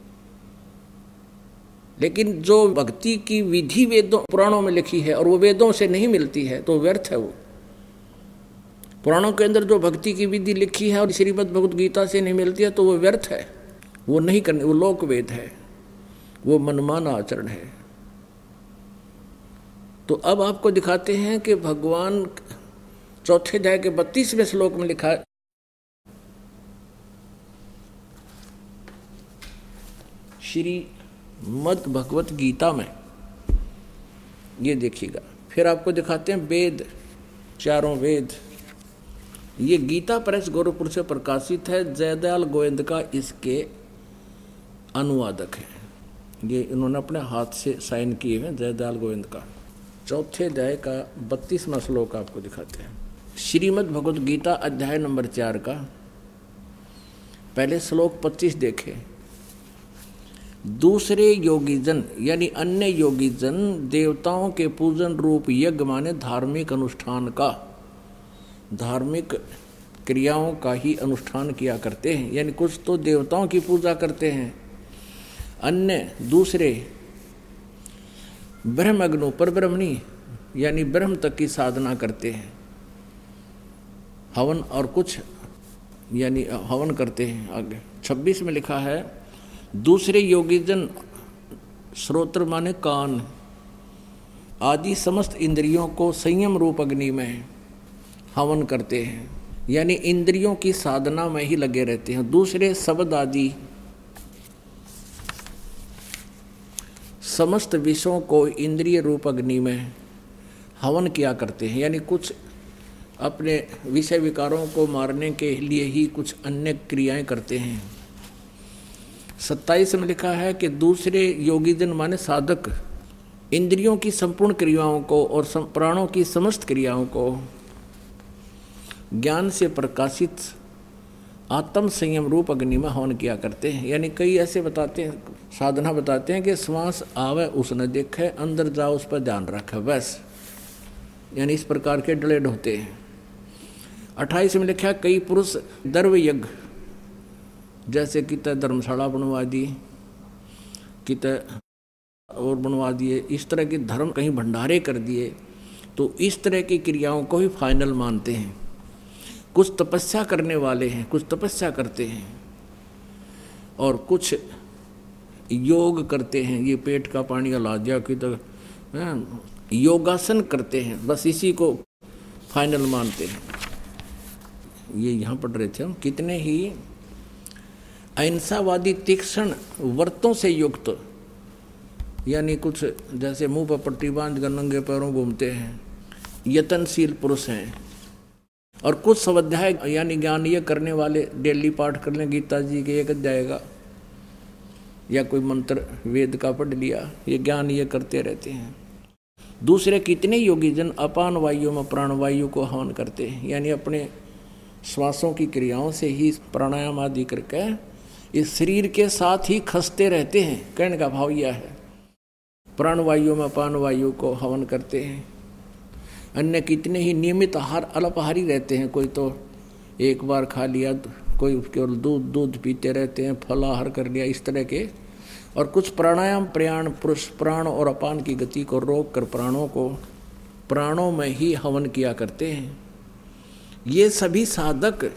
लेकिन जो भक्ति की विधि वेदों पुराणों में लिखी है और वो वेदों से नहीं मिलती है तो व्यर्थ है वो। पुराणों के अंदर जो भक्ति की विधि लिखी है और श्रीमद् भगवत गीता से नहीं मिलती है तो वो व्यर्थ है, वो नहीं करने, वो लोक वेद है, वो मनमाना आचरण है। तो अब आपको दिखाते हैं कि भगवान चौथे अध्याय के बत्तीसवें श्लोक में लिखा है, श्री मद भगवत गीता में, ये देखिएगा। फिर आपको दिखाते हैं वेद, चारों वेद। ये गीता प्रेस गोरखपुर से प्रकाशित है, जयदयाल गोविंद का इसके अनुवादक है, ये इन्होंने अपने हाथ से साइन किए हैं, जयदयाल गोविंद का। चौथे अध्याय का बत्तीसवां श्लोक आपको दिखाते हैं, श्रीमद् भगवत गीता अध्याय नंबर चार का पहले श्लोक पच्चीस देखे। दूसरे योगीजन यानी अन्य योगीजन देवताओं के पूजन रूप यज्ञ माने धार्मिक अनुष्ठान का, धार्मिक क्रियाओं का ही अनुष्ठान किया करते हैं, यानी कुछ तो देवताओं की पूजा करते हैं, अन्य दूसरे ब्रह्मज्ञों पर ब्रह्मणी यानी ब्रह्म तक की साधना करते हैं, हवन और कुछ यानी हवन करते हैं। आगे छब्बीस में लिखा है, दूसरे योगीजन श्रोत्र माने कान आदि समस्त इंद्रियों को संयम रूप अग्नि में हवन करते हैं, यानी इंद्रियों की साधना में ही लगे रहते हैं। दूसरे शब्द आदि समस्त विषयों को इंद्रिय रूप अग्नि में हवन किया करते हैं, यानी कुछ अपने विषय विकारों को मारने के लिए ही कुछ अन्य क्रियाएं करते हैं। सत्ताईस में लिखा है कि दूसरे योगीजन माने साधक इंद्रियों की संपूर्ण क्रियाओं को और प्राणों की समस्त क्रियाओं को ज्ञान से प्रकाशित आत्म संयम रूप अग्नि में हवन किया करते हैं। यानी कई ऐसे बताते हैं, साधना बताते हैं कि श्वास आवे उसने देखे, अंदर जाओ उस पर ध्यान रखे, बस, यानी इस प्रकार के डलेड होते हैं। अट्ठाईस में लिखा, कई पुरुष दर्व यज्ञ जैसे कित धर्मशाला बनवा दी, कित और बनवा दिए, इस तरह के धर्म कहीं भंडारे कर दिए, तो इस तरह की क्रियाओं को ही फाइनल मानते हैं। कुछ तपस्या करने वाले हैं, कुछ तपस्या करते हैं और कुछ योग करते हैं, ये पेट का पानी हला दिया कि तो योगासन करते हैं, बस इसी को फाइनल मानते हैं। ये यहाँ पढ़ रहे थे हम, कितने ही अहिंसावादी तीक्ष्ण व्रतों से युक्त, यानी कुछ जैसे मुंह पर पट्टी बांध कर नंगे पैरों घूमते हैं, यतनशील पुरुष हैं, और कुछ स्वाध्याय यानी ज्ञान ये करने वाले डेली पाठ कर लें गीता जी के एक अध्याय का, या कोई मंत्र वेद का पढ़ लिया, ये ज्ञान ये करते रहते हैं। दूसरे कितने योगी जन अपान वायु में प्राणवायु को हवन करते हैं, यानी अपने श्वासों की क्रियाओं से ही प्राणायाम आदि करके इस शरीर के साथ ही खसते रहते हैं। कहने का भाव यह है, प्राणवायु में अपान वायु को हवन करते हैं। अन्य कितने ही नियमित आहार अल्पाहारी रहते हैं, कोई तो एक बार खा लिया कोई केवल दूध दूध पीते रहते हैं, फलाहार कर लिया इस तरह के। और कुछ प्राणायाम प्रयाण पुरुष प्राण और अपान की गति को रोक कर प्राणों को प्राणों में ही हवन किया करते हैं। ये सभी साधक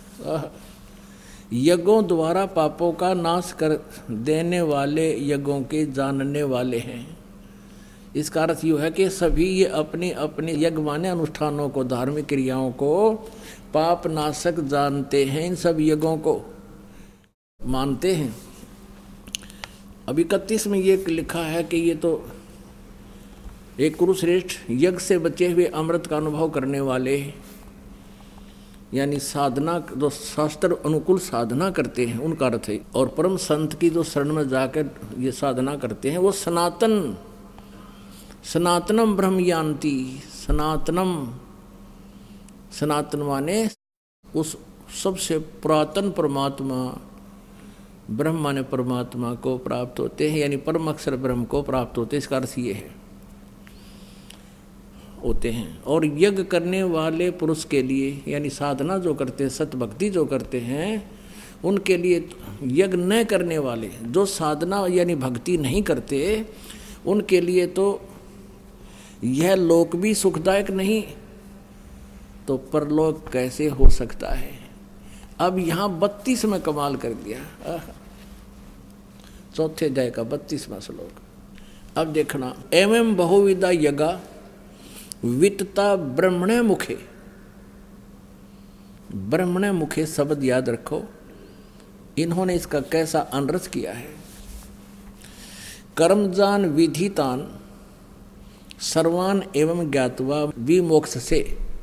यज्ञों द्वारा पापों का नाश कर देने वाले यज्ञों के जानने वाले हैं। इसका अर्थ यह है कि सभी ये अपनी अपनी यज्ञ माने अनुष्ठानों को, धार्मिक क्रियाओं को पाप नाशक जानते हैं, इन सब यज्ञों को मानते हैं। अब इकतीस में ये लिखा है कि ये तो एक कुरुश्रेष्ठ यज्ञ से बचे हुए अमृत का अनुभव करने वाले, यानी साधना जो शास्त्र अनुकूल साधना करते हैं उनका अर्थ है। और परम संत की जो शरण में जाकर ये साधना करते हैं वो सनातन सनातनम ब्रह्म यान्ति। सनातनम, सनातन माने उस सबसे पुरातन परमात्मा, ब्रह्म माने परमात्मा को प्राप्त होते हैं, यानी परम अक्षर ब्रह्म को प्राप्त होते हैं। इसका अर्थ ये है होते हैं। और यज्ञ करने वाले पुरुष के लिए, यानी साधना जो करते हैं, सतभक्ति जो करते हैं, उनके लिए यज्ञ न करने वाले जो साधना यानी भक्ति नहीं करते, उनके लिए तो यह लोक भी सुखदायक नहीं तो परलोक कैसे हो सकता है। अब यहाँ बत्तीस में कमाल कर दिया, चौथे अध्याय का बत्तीसवां श्लोक। अब देखना, एवं बहुविधा यज्ञा वित्ता ब्रह्मणे मुखे। ब्रह्मणे मुखे शब्द याद रखो, इन्होंने इसका कैसा अनरस किया है। कर्मजान विधितान सर्वान एवं ज्ञातवा विमोक्ष से।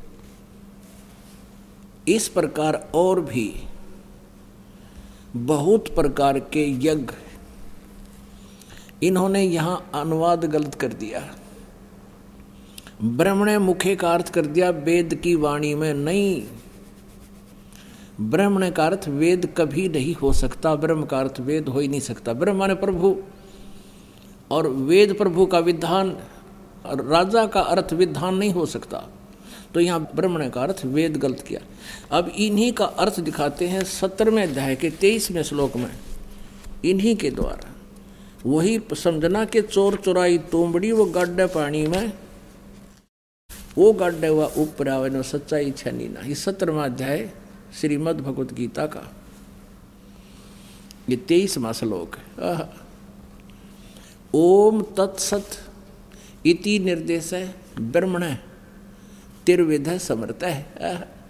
इस प्रकार और भी बहुत प्रकार के यज्ञ, इन्होंने यहां अनुवाद गलत कर दिया। ब्रह्मणे मुखे का अर्थ कर दिया वेद की वाणी में, नहीं। ब्रह्मणे का अर्थ वेद कभी नहीं हो सकता, ब्रह्म का अर्थ वेद हो ही नहीं सकता। ब्रह्म माने प्रभु, और वेद प्रभु का विधान, राजा का अर्थ विधान नहीं हो सकता। तो यहाँ ब्रह्मणे का अर्थ वेद गलत किया। अब इन्हीं का अर्थ दिखाते हैं सत्रहवें अध्याय के तेईसवें श्लोक में, इन्हीं के द्वारा। वही समझना के चोर चुराई तोमड़ी वो गड्ढे पानी में, वो गड्ढे हुआ ऊपर आवे न सच्चाई छनी ना। ये सत्रहवां अध्याय श्रीमद् भगवत गीता का ये तेईसवां श्लोक। ओम तत्सत इति निर्देश है ब्रह्मण तिर्विध समर्थ है।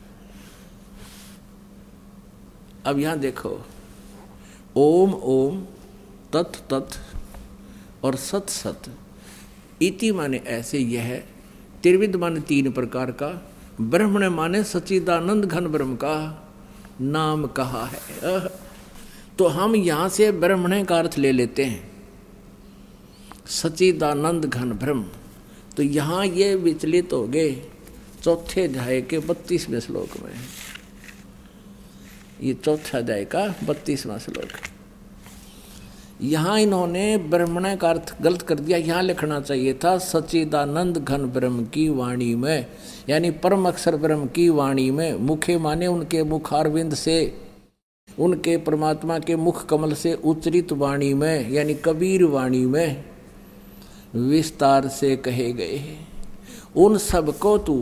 अब यहां देखो, ओम ओम, तत् तत् और सत सत। इति माने ऐसे यह, त्रिविध माने तीन प्रकार का, ब्रह्मण माने सच्चिदानंद घन ब्रह्म का नाम कहा है। तो हम यहां से ब्रह्मण का अर्थ ले लेते हैं सच्चिदानंद घन ब्रह्म। तो यहाँ ये विचलित हो गए चौथे अध्याय के बत्तीसवें श्लोक में। ये चौथा अध्याय का बत्तीसवां श्लोक। यहाँ इन्होंने ब्रह्मण का अर्थ गलत कर दिया। यहाँ लिखना चाहिए था सच्चिदानंद घन ब्रह्म की वाणी में, यानी परम अक्षर ब्रह्म की वाणी में। मुखे माने उनके मुखारविंद से, उनके परमात्मा के मुख कमल से उच्चरित वाणी में, यानी कबीर वाणी में विस्तार से कहे गए। उन सबको तू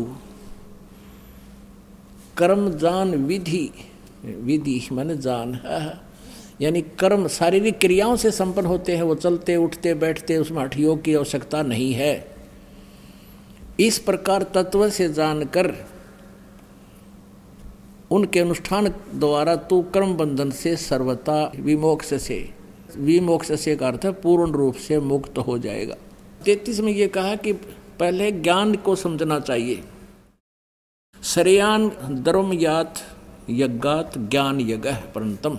कर्म जान विधि, विधि माने जान, यानी कर्म शारीरिक क्रियाओं से संपन्न होते हैं, वो चलते उठते बैठते, उसमें हठ योग की आवश्यकता नहीं है। इस प्रकार तत्व से जानकर उनके अनुष्ठान द्वारा तू कर्म बंधन से सर्वथा विमोक्ष से, विमोक्ष से का अर्थ पूर्ण रूप से मुक्त हो जाएगा। तैतीस में ये कहा कि पहले ज्ञान को समझना चाहिए। श्रेयान धर्मयात यज्ञात ज्ञान यज्ञ परंतम।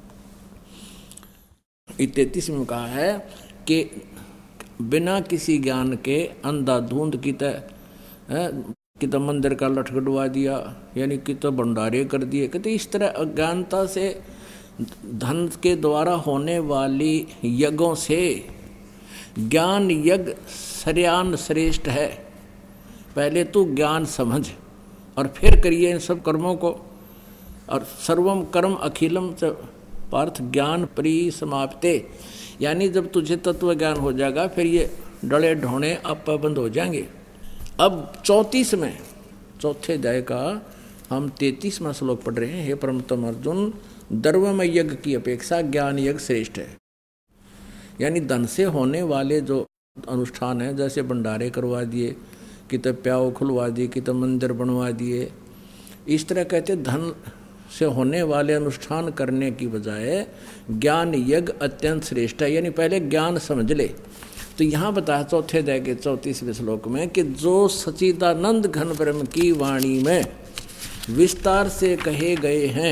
तैतीस में कहा है कि बिना किसी ज्ञान के अंधाधुंध की तरह कि तो मंदिर का लठ गड़वा दिया, यानी कि तो भंडारे कर दिए, कहते इस तरह अज्ञानता से धन के द्वारा होने वाली यज्ञों से ज्ञान यज्ञ श्रेयान श्रेष्ठ है। पहले तू ज्ञान समझ और फिर करिए इन सब कर्मों को। और सर्वम कर्म अखिलम च पार्थ ज्ञान परिसमाप्ते, यानी जब तुझे तत्व ज्ञान हो जाएगा फिर ये डले ढोने अब पाबंद हो जाएंगे। अब चौंतीस में चौथे अध्याय का हम तैंतीसवां श्लोक पढ़ रहे हैं। हे परमतम अर्जुन, द्रव्यमय यज्ञ की अपेक्षा ज्ञान यज्ञ श्रेष्ठ है। यानी धन से होने वाले जो अनुष्ठान है, जैसे भंडारे करवा दिए, कितने प्याव खुलवा दिए, कितने मंदिर बनवा दिए, इस तरह कहते धन से होने वाले अनुष्ठान करने की बजाय ज्ञान यज्ञ अत्यंत श्रेष्ठ है। यानी पहले ज्ञान समझ ले। तो यहाँ बताया चौथे अध्याय के चौंतीसवें श्लोक में कि जो सच्चिदानंद घन ब्रह्म की वाणी में विस्तार से कहे गए हैं,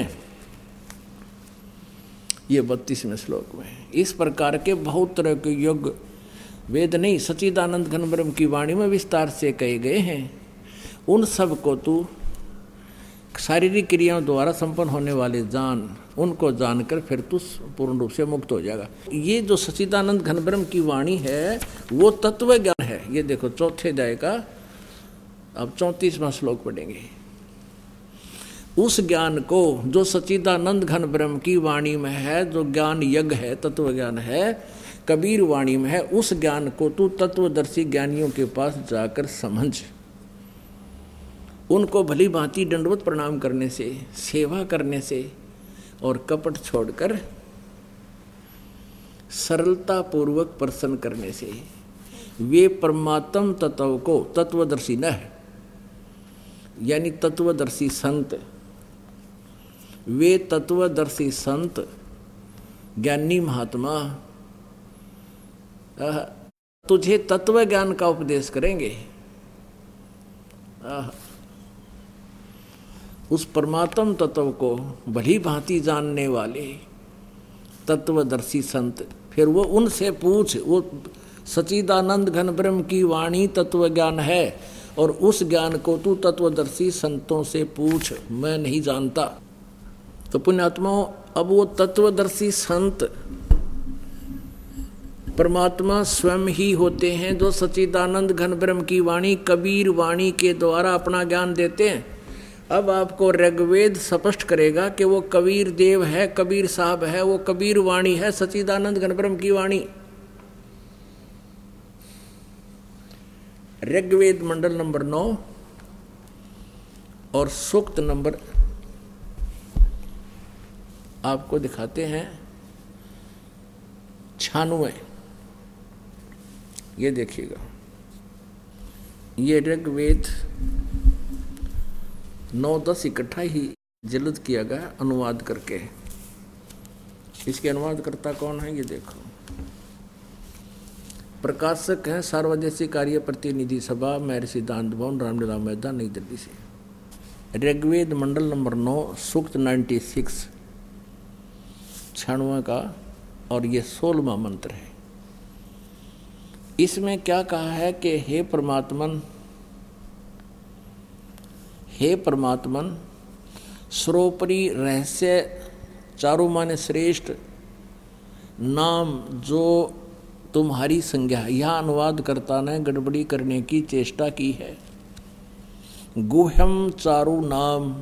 ये बत्तीसवें श्लोक में इस प्रकार के बहुत तरह के योग वेद नहीं, सच्चिदानंद घन ब्रह्म की वाणी में विस्तार से कहे गए हैं, उन सब को तू शारीरिक क्रियाओं द्वारा संपन्न होने वाले जान, उनको जानकर फिर तू पूर्ण रूप से मुक्त हो जाएगा। ये जो सच्चिदानंद घन ब्रह्म की वाणी है वो तत्व ज्ञान है। ये देखो चौथे अध्याय का अब चौंतीसवां श्लोक पढ़ेंगे। उस ज्ञान को जो सच्चिदानंद घन ब्रह्म की वाणी में है, जो ज्ञान यज्ञ है, तत्व ज्ञान है, कबीर वाणी में है, उस ज्ञान को तू तत्वदर्शी ज्ञानियों के पास जाकर समझ, उनको भली भांति दंडवत प्रणाम करने से, सेवा करने से और कपट छोड़कर सरलता पूर्वक प्रसन्न करने से वे परमात्म तत्व को तत्वदर्शी न है, यानी तत्वदर्शी संत, वे तत्वदर्शी संत ज्ञानी महात्मा तुझे तत्व ज्ञान का उपदेश करेंगे। उस परमात्म तत्व को भली भांति जानने वाले तत्वदर्शी संत, फिर वो उनसे पूछ, वो सच्चिदानंद घन ब्रह्म की वाणी तत्व ज्ञान है और उस ज्ञान को तू तत्वदर्शी संतों से पूछ, मैं नहीं जानता। तो पुण्यात्माओं, अब वो तत्वदर्शी संत परमात्मा स्वयं ही होते हैं, जो सच्चिदानंद घन ब्रह्म की वाणी कबीर वाणी के द्वारा अपना ज्ञान देते हैं। अब आपको ऋग्वेद स्पष्ट करेगा कि वो कबीर देव है, कबीर साहब है, वो कबीर वाणी है, सच्चिदानंद घन ब्रह्म की वाणी। ऋग्वेद मंडल नंबर नौ और सूक्त नंबर आपको दिखाते हैं छियानवे। ये देखिएगा, ये ऋग्वेद नौ दस इकट्ठा ही जल्द किया गया अनुवाद करके। इसके अनुवादकर्ता कौन है ये देखो। प्रकाशक हैं सार्वजनिक कार्य प्रतिनिधि सभा, महर्षि सिद्धांत भवन, रामलीला मैदान, नई दिल्ली से। ऋग्वेद मंडल नंबर नौ सूक्त नाइन्टी सिक्स छियानवे का, और ये सोलहवां मंत्र है। इसमें क्या कहा है कि हे परमात्मन, हे परमात्मन, सर्वोपरि रहस्य चारों माने श्रेष्ठ नाम जो तुम्हारी संज्ञा। यह अनुवादकर्ता ने गड़बड़ी करने की चेष्टा की है। गुह्यम चारु नाम,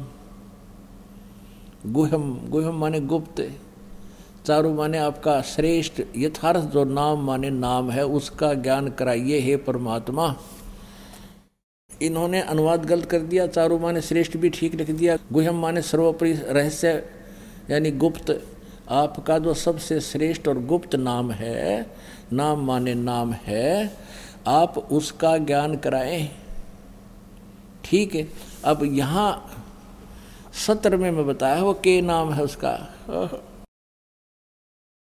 गुह्यम गुह्यम माने गुप्त, चारु माने आपका श्रेष्ठ यथार्थ जो नाम माने नाम है, उसका ज्ञान कराइए हे परमात्मा। इन्होंने अनुवाद गलत कर दिया, चारु माने श्रेष्ठ भी ठीक लिख दिया, गुह्यम माने सर्वोपरि रहस्य यानी गुप्त। आपका जो सबसे श्रेष्ठ और गुप्त नाम है, नाम माने नाम है, आप उसका ज्ञान कराएं। ठीक है। अब यहाँ सत्र में मैं बताया वो के नाम है उसका।